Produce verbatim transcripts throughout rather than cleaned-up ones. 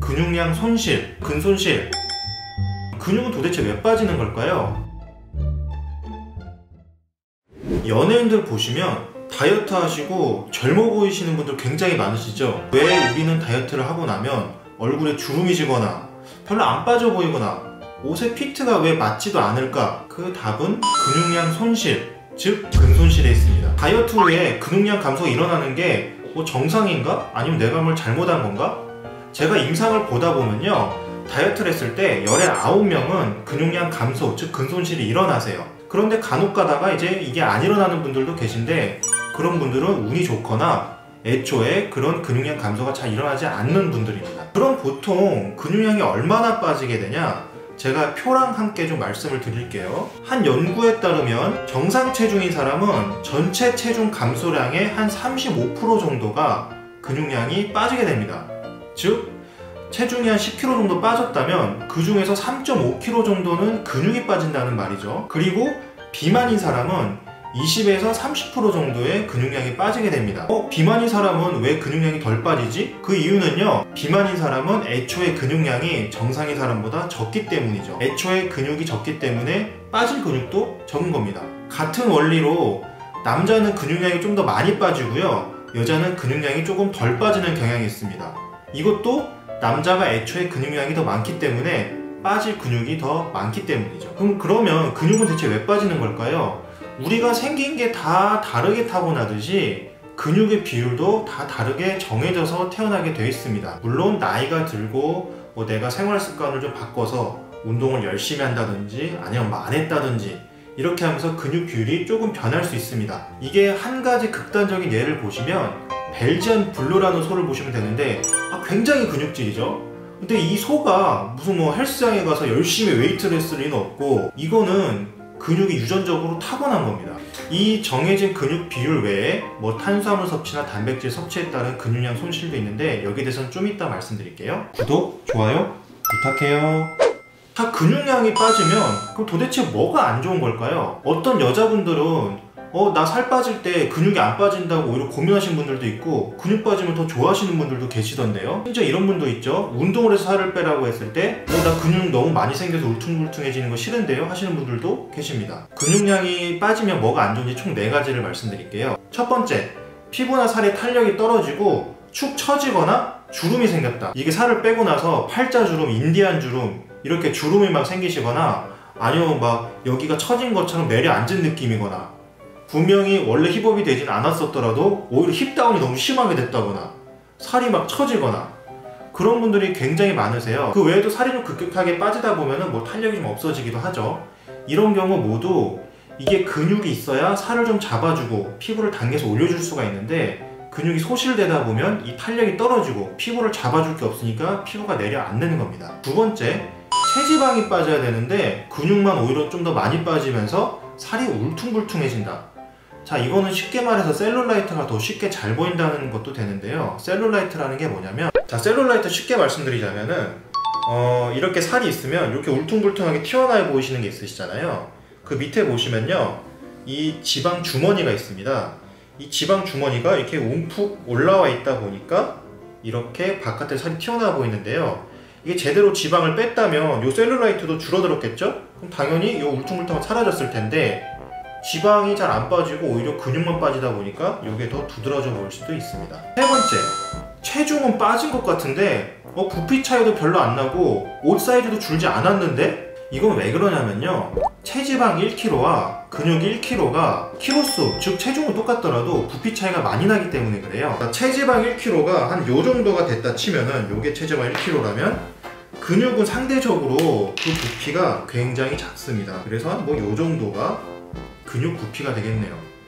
근육량 손실, 근손실. 근육은 도대체 왜 빠지는 걸까요? 연예인들 보시면 다이어트 하시고 젊어 보이시는 분들 굉장히 많으시죠? 왜 우리는 다이어트를 하고 나면 얼굴에 주름이 지거나 별로 안 빠져 보이거나 옷의 피트가 왜 맞지도 않을까? 그 답은 근육량 손실, 즉 근손실에 있습니다. 다이어트 후에 근육량 감소가 일어나는 게 뭐 정상인가? 아니면 내가 뭘 잘못한 건가? 제가 임상을 보다 보면요, 다이어트를 했을 때 열에 아홉 명은 근육량 감소, 즉 근손실이 일어나세요. 그런데 간혹 가다가 이제 이게 안 일어나는 분들도 계신데, 그런 분들은 운이 좋거나 애초에 그런 근육량 감소가 잘 일어나지 않는 분들입니다. 그럼 보통 근육량이 얼마나 빠지게 되냐? 제가 표랑 함께 좀 말씀을 드릴게요. 한 연구에 따르면 정상 체중인 사람은 전체 체중 감소량의 한 삼십오 퍼센트 정도가 근육량이 빠지게 됩니다. 즉 체중이 한 십 킬로그램 정도 빠졌다면 그 중에서 삼 점 오 킬로그램 정도는 근육이 빠진다는 말이죠. 그리고 비만인 사람은 이십에서 삼십 퍼센트 정도의 근육량이 빠지게 됩니다. 어? 비만인 사람은 왜 근육량이 덜 빠지지? 그 이유는요, 비만인 사람은 애초에 근육량이 정상인 사람보다 적기 때문이죠. 애초에 근육이 적기 때문에 빠질 근육도 적은 겁니다. 같은 원리로 남자는 근육량이 좀 더 많이 빠지고요, 여자는 근육량이 조금 덜 빠지는 경향이 있습니다. 이것도 남자가 애초에 근육량이 더 많기 때문에 빠질 근육이 더 많기 때문이죠. 그럼 그러면 근육은 대체 왜 빠지는 걸까요? 우리가 생긴 게 다 다르게 타고나듯이 근육의 비율도 다 다르게 정해져서 태어나게 되어 있습니다. 물론 나이가 들고 뭐 내가 생활 습관을 좀 바꿔서 운동을 열심히 한다든지 아니면 뭐 안 했다든지 이렇게 하면서 근육 비율이 조금 변할 수 있습니다. 이게 한 가지 극단적인 예를 보시면 벨지안 블루라는 소를 보시면 되는데, 아, 굉장히 근육질이죠. 근데 이 소가 무슨 뭐 헬스장에 가서 열심히 웨이트를 했을 리는 없고, 이거는 근육이 유전적으로 타고난 겁니다. 이 정해진 근육 비율 외에 뭐 탄수화물 섭취나 단백질 섭취에 따른 근육량 손실도 있는데, 여기에 대해서는 좀 이따 말씀드릴게요. 구독, 좋아요 부탁해요. 자, 근육량이 빠지면 그럼 도대체 뭐가 안 좋은 걸까요? 어떤 여자분들은 어, 나 살 빠질 때 근육이 안 빠진다고 오히려 고민하시는 분들도 있고, 근육 빠지면 더 좋아하시는 분들도 계시던데요. 진짜 이런 분도 있죠. 운동을 해서 살을 빼라고 했을 때 어, 나 근육 너무 많이 생겨서 울퉁불퉁해지는 거 싫은데요 하시는 분들도 계십니다. 근육량이 빠지면 뭐가 안 좋은지 총 네 가지를 말씀드릴게요. 첫 번째, 피부나 살의 탄력이 떨어지고 축 처지거나 주름이 생겼다. 이게 살을 빼고 나서 팔자주름, 인디안 주름 이렇게 주름이 막 생기시거나, 아니면 막 여기가 처진 것처럼 내려앉은 느낌이거나, 분명히 원래 힙업이 되진 않았었더라도 오히려 힙다운이 너무 심하게 됐다거나, 살이 막 처지거나, 그런 분들이 굉장히 많으세요. 그 외에도 살이 좀 급격하게 빠지다 보면은 뭐 탄력이 좀 없어지기도 하죠. 이런 경우 모두 이게 근육이 있어야 살을 좀 잡아주고 피부를 당겨서 올려줄 수가 있는데, 근육이 소실되다 보면 이 탄력이 떨어지고 피부를 잡아줄 게 없으니까 피부가 내려앉는 겁니다. 두 번째, 체지방이 빠져야 되는데 근육만 오히려 좀 더 많이 빠지면서 살이 울퉁불퉁해진다. 자, 이거는 쉽게 말해서 셀룰라이트가 더 쉽게 잘 보인다는 것도 되는데요. 셀룰라이트라는 게 뭐냐면, 자, 셀룰라이트 쉽게 말씀드리자면은 어, 이렇게 살이 있으면 이렇게 울퉁불퉁하게 튀어나와 보이시는 게 있으시잖아요. 그 밑에 보시면요, 이 지방 주머니가 있습니다. 이 지방 주머니가 이렇게 움푹 올라와 있다 보니까 이렇게 바깥에 살이 튀어나와 보이는데요. 이게 제대로 지방을 뺐다면 이 셀룰라이트도 줄어들었겠죠? 그럼 당연히 이 울퉁불퉁은 사라졌을 텐데, 지방이 잘 안 빠지고 오히려 근육만 빠지다 보니까 이게 더 두드러져 보일 수도 있습니다. 세 번째, 체중은 빠진 것 같은데 어, 부피 차이도 별로 안 나고 옷 사이즈도 줄지 않았는데? 이건 왜 그러냐면요, 체지방 일 킬로그램와 근육 일 킬로그램가 키로수, 즉 체중은 똑같더라도 부피 차이가 많이 나기 때문에 그래요. 체지방 일 킬로그램가 한 요 정도가 됐다 치면은, 요게 체지방 일 킬로그램라면 근육은 상대적으로 그 부피가 굉장히 작습니다. 그래서 한 뭐 요 정도가 근육 부피가 되겠네요.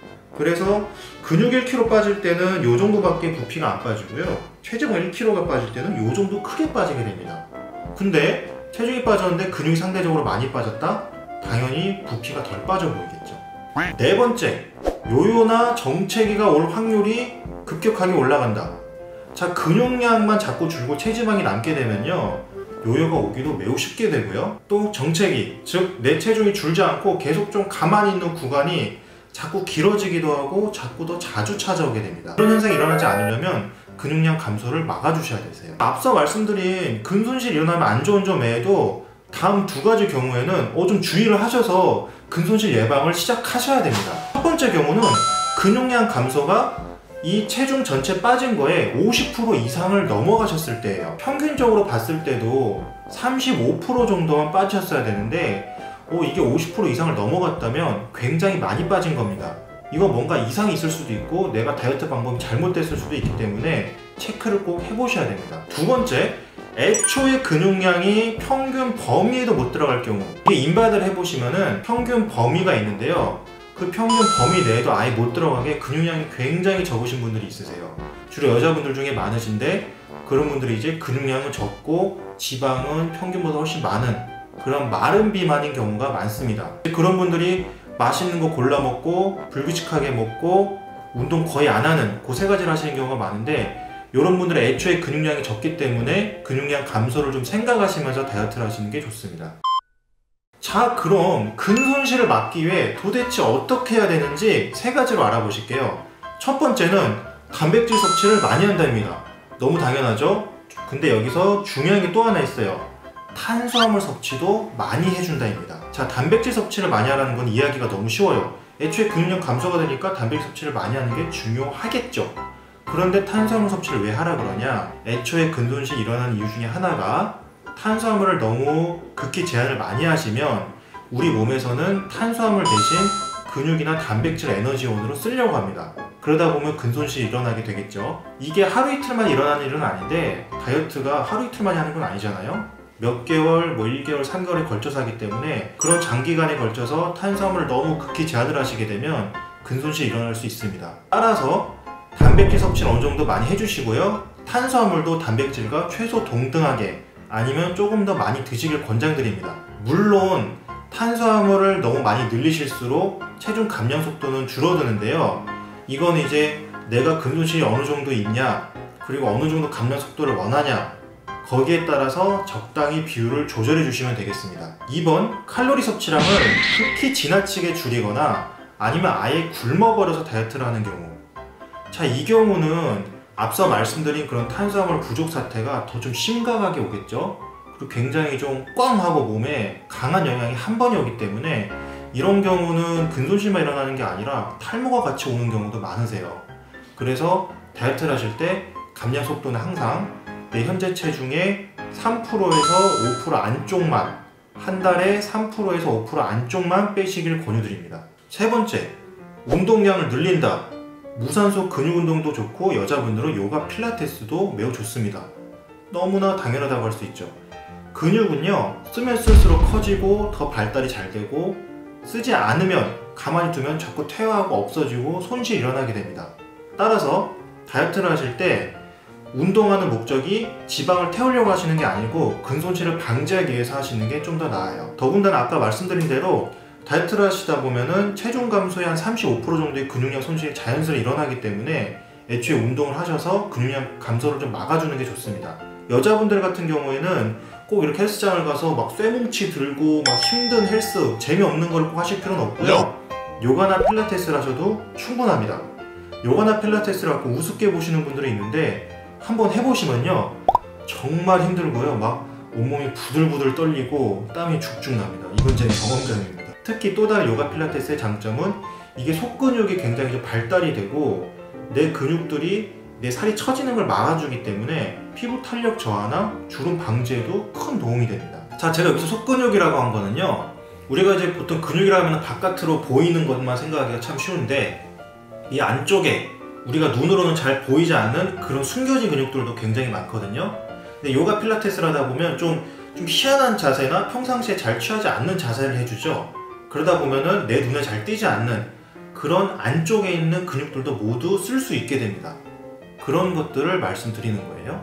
그래서 근육 일 킬로그램 빠질 때는 요 정도밖에 부피가 안 빠지고요, 체지방 일 킬로그램가 빠질 때는 요 정도 크게 빠지게 됩니다. 근데 체중이 빠졌는데 근육이 상대적으로 많이 빠졌다? 당연히 부피가 덜 빠져 보이겠죠. 네 번째, 요요나 정체기가 올 확률이 급격하게 올라간다. 자, 근육량만 자꾸 줄고 체지방이 남게 되면요, 요요가 오기도 매우 쉽게 되고요, 또 정체기, 즉 내 체중이 줄지 않고 계속 좀 가만히 있는 구간이 자꾸 길어지기도 하고 자꾸 더 자주 찾아오게 됩니다. 이런 현상이 일어나지 않으려면 근육량 감소를 막아주셔야 되세요. 앞서 말씀드린 근손실 일어나면 안 좋은 점 외에도 다음 두 가지 경우에는 어 좀 주의를 하셔서 근손실 예방을 시작하셔야 됩니다. 첫 번째 경우는 근육량 감소가 이 체중 전체 빠진 거에 오십 퍼센트 이상을 넘어가셨을 때예요. 평균적으로 봤을 때도 삼십오 퍼센트 정도만 빠지셨어야 되는데 어, 이게 오십 퍼센트 이상을 넘어갔다면 굉장히 많이 빠진 겁니다. 이거 뭔가 이상이 있을 수도 있고 내가 다이어트 방법이 잘못됐을 수도 있기 때문에 체크를 꼭 해보셔야 됩니다. 두 번째, 애초에 근육량이 평균 범위에도 못 들어갈 경우, 이게 인바디를 해보시면은 평균 범위가 있는데요, 그 평균 범위 내에도 아예 못 들어가게 근육량이 굉장히 적으신 분들이 있으세요. 주로 여자분들 중에 많으신데 그런 분들이 이제 근육량은 적고 지방은 평균보다 훨씬 많은 그런 마른 비만인 경우가 많습니다. 그런 분들이 맛있는 거 골라 먹고 불규칙하게 먹고 운동 거의 안 하는 그 세 가지를 하시는 경우가 많은데, 이런 분들은 애초에 근육량이 적기 때문에 근육량 감소를 좀 생각하시면서 다이어트를 하시는 게 좋습니다. 자, 그럼 근손실을 막기 위해 도대체 어떻게 해야 되는지 세 가지로 알아보실게요. 첫 번째는 단백질 섭취를 많이 한답니다. 너무 당연하죠? 근데 여기서 중요한 게 또 하나 있어요. 탄수화물 섭취도 많이 해준다입니다. 자, 단백질 섭취를 많이 하라는 건 이해하기가 너무 쉬워요. 애초에 근육량 감소가 되니까 단백질 섭취를 많이 하는 게 중요하겠죠. 그런데 탄수화물 섭취를 왜 하라 그러냐? 애초에 근손실이 일어나는 이유 중에 하나가 탄수화물을 너무 극히 제한을 많이 하시면 우리 몸에서는 탄수화물 대신 근육이나 단백질 에너지원으로 쓰려고 합니다. 그러다 보면 근손실이 일어나게 되겠죠. 이게 하루 이틀만 일어나는 일은 아닌데 다이어트가 하루 이틀만이 하는 건 아니잖아요. 몇 개월, 뭐 일 개월, 삼 개월에 걸쳐서 하기 때문에 그런 장기간에 걸쳐서 탄수화물을 너무 극히 제한을 하시게 되면 근손실이 일어날 수 있습니다. 따라서 단백질 섭취는 어느 정도 많이 해주시고요, 탄수화물도 단백질과 최소 동등하게 아니면 조금 더 많이 드시길 권장드립니다. 물론 탄수화물을 너무 많이 늘리실수록 체중 감량 속도는 줄어드는데요, 이건 이제 내가 근손실이 어느 정도 있냐, 그리고 어느 정도 감량 속도를 원하냐, 거기에 따라서 적당히 비율을 조절해 주시면 되겠습니다. 이 번, 칼로리 섭취량을 극히 지나치게 줄이거나 아니면 아예 굶어버려서 다이어트를 하는 경우. 자, 이 경우는 앞서 말씀드린 그런 탄수화물 부족 사태가 더 좀 심각하게 오겠죠. 그리고 굉장히 좀 꽝 하고 몸에 강한 영향이 한 번에 오기 때문에 이런 경우는 근손실만 일어나는 게 아니라 탈모가 같이 오는 경우도 많으세요. 그래서 다이어트를 하실 때 감량 속도는 항상 내 현재 체중의 삼 퍼센트에서 오 퍼센트 안쪽만, 한 달에 삼 퍼센트에서 오 퍼센트 안쪽만 빼시길 권유드립니다. 세 번째, 운동량을 늘린다. 무산소 근육 운동도 좋고 여자분들은 요가 필라테스도 매우 좋습니다. 너무나 당연하다고 할 수 있죠. 근육은요, 쓰면 쓸수록 커지고 더 발달이 잘 되고, 쓰지 않으면 가만히 두면 자꾸 퇴화하고 없어지고 손실이 일어나게 됩니다. 따라서 다이어트를 하실 때 운동하는 목적이 지방을 태우려고 하시는 게 아니고 근손실을 방지하기 위해서 하시는 게 좀 더 나아요. 더군다나 아까 말씀드린 대로 다이어트를 하시다 보면은 체중 감소의 한 삼십오 퍼센트 정도의 근육량 손실이 자연스레 일어나기 때문에 애초에 운동을 하셔서 근육량 감소를 좀 막아주는 게 좋습니다. 여자분들 같은 경우에는 꼭 이렇게 헬스장을 가서 막 쇠뭉치 들고 막 힘든 헬스, 재미없는 걸 꼭 하실 필요는 없고요. 요가나 필라테스를 하셔도 충분합니다. 요가나 필라테스를 갖고 우습게 보시는 분들이 있는데 한번 해보시면요, 정말 힘들고요, 막 온몸이 부들부들 떨리고 땀이 죽죽 납니다. 이건 제 경험담입니다. 특히 또 다른 요가 필라테스의 장점은 이게 속근육이 굉장히 좀 발달이 되고 내 근육들이 내 살이 처지는 걸 막아주기 때문에 피부 탄력 저하나 주름 방지에도 큰 도움이 됩니다. 자, 제가 여기서 속근육이라고 한 거는요, 우리가 이제 보통 근육이라 하면 바깥으로 보이는 것만 생각하기가 참 쉬운데 이 안쪽에 우리가 눈으로는 잘 보이지 않는 그런 숨겨진 근육들도 굉장히 많거든요. 근데 요가 필라테스를 하다 보면 좀, 좀 희한한 자세나 평상시에 잘 취하지 않는 자세를 해주죠. 그러다 보면은 내 눈에 잘 띄지 않는 그런 안쪽에 있는 근육들도 모두 쓸 수 있게 됩니다. 그런 것들을 말씀드리는 거예요.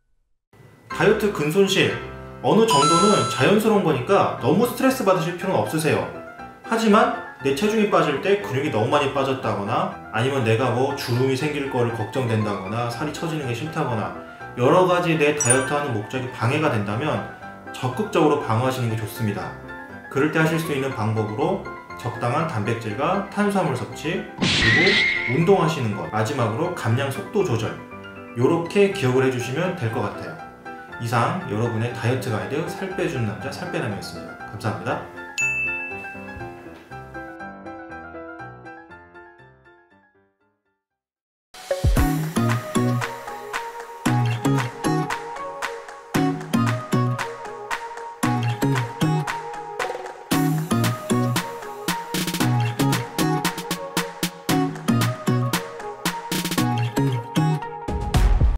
다이어트 근손실 어느 정도는 자연스러운 거니까 너무 스트레스 받으실 필요는 없으세요. 하지만 내 체중이 빠질 때 근육이 너무 많이 빠졌다거나 아니면 내가 뭐 주름이 생길 거를 걱정된다거나 살이 처지는 게 싫다거나 여러 가지 내 다이어트 하는 목적이 방해가 된다면 적극적으로 방어하시는 게 좋습니다. 그럴 때 하실 수 있는 방법으로 적당한 단백질과 탄수화물 섭취, 그리고 운동하시는 것, 마지막으로 감량 속도 조절, 요렇게 기억을 해주시면 될 것 같아요. 이상 여러분의 다이어트 가이드 살 빼주는 남자 살빼남이었습니다. 감사합니다.